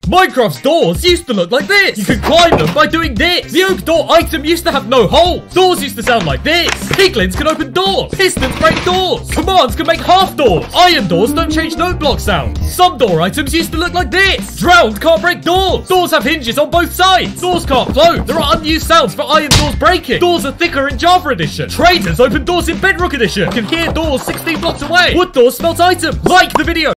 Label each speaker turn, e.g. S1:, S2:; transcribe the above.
S1: Minecraft's doors used to look like this. You could climb them by doing this. The oak door item used to have no holes. Doors used to sound like this. Piglins can open doors. Pistons break doors. Commands can make half doors. Iron doors don't change note block sounds. Some door items used to look like this. Drowned can't break doors. Doors have hinges on both sides. Doors can't float. There are unused sounds for iron doors breaking. Doors are thicker in Java Edition. Traders open doors in Bedrock Edition. You can hear doors 16 blocks away. Wood doors smelt items. Like the video.